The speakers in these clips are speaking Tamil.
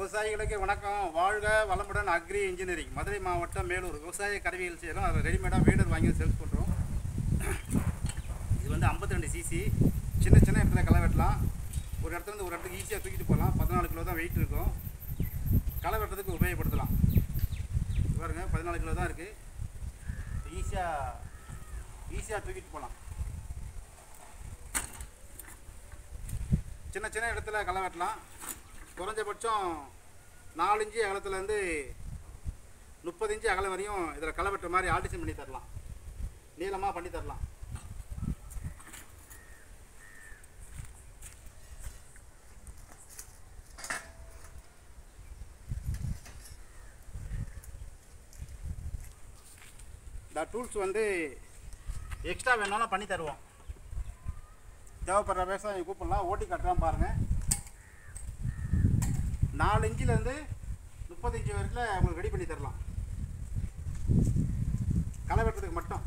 விவசாயிகளுக்கு வணக்கம். வாழ்க வளமுடன். அக்ரி இன்ஜினியரிங், மதுரை மாவட்டம் மேலூர். விவசாய கருவிகள் செய்கிறோம். அதில் ரெடிமேடாக வீடர் வாங்கி சேல்ஸ் பண்ணுறோம். இது வந்து 52 சிசி. சின்ன சின்ன இடத்துல களை வெட்டலாம். ஒரு இடத்துலேருந்து ஒரு இடத்துக்கு ஈஸியாக தூக்கிட்டு போகலாம். 14 கிலோ தான் வெயிட் இருக்கும். களை வெட்டுறதுக்கு உபயோகப்படுத்தலாம். பாருங்க, 14 கிலோ தான் இருக்குது. ஈஸியாக தூக்கிட்டு போகலாம். சின்ன சின்ன இடத்துல களை வெட்டலாம். குறைஞ்சபட்சம் 4 இன்ச்சு அகலத்துலேருந்து 30 இன்ச்சு அகலம் வரையும் இதில் களை வெட்டுற மாதிரி ஆல்டிஷன் பண்ணி தரலாம். நீளமாக பண்ணி தரலாம். இந்த டூல்ஸ் வந்து எக்ஸ்ட்ரா வேணாலும் பண்ணி தருவோம். தேவைப்படுற விவசாயி கூப்பிடலாம். ஓட்டி கட்டுறான் பாருங்கள். 4 இன்ச்சிலேருந்து 30 இன்ச்சு வரைக்கும் உங்களுக்கு ரெடி பண்ணி தரலாம். களை வெட்டுறதுக்கு மட்டும்.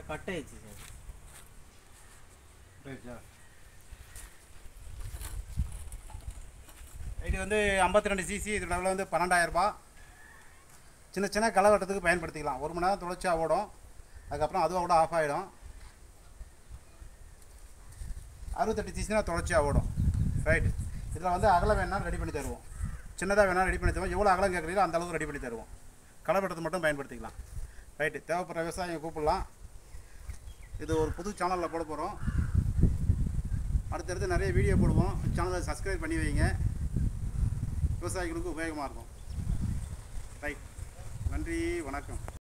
கட் ஆயிடுச்சு சார். இது வந்து 52 சிசி. இதோட விலை வந்து 12,000 ரூபாய். சின்ன சின்ன களை வெட்டுறதுக்கு பயன்படுத்திக்கலாம். 1 மணி நேரம் தொடர்ச்சியா ஓடும். அதுக்கப்புறம் அதுவும் கூட ஆஃப் ஆகிடும். 68 சிசினா தொடர்ச்சியாக ஓடும். ரைட். இதில் வந்து அகலம் வேணாலும் ரெடி பண்ணி தருவோம். சின்னதாக வேணாலும் ரெடி பண்ணி தருவோம். எவ்வளோ அகலம் கேட்குறீங்களோ அந்த அளவுக்கு ரெடி பண்ணி தருவோம். களை வெட்டுறது மட்டும் பயன்படுத்திக்கலாம். ரைட்டு. தேவைப்படுற விவசாயிங்க கூப்பிடலாம். இது ஒரு புது சேனலில் போட போகிறோம். அடுத்தடுத்து நிறைய வீடியோ போடுவோம். சேனலை சப்ஸ்கிரைப் பண்ணி வைங்க. விவசாயிகளுக்கு உபயோகமாக இருக்கும். ரைட். நன்றி, வணக்கம்.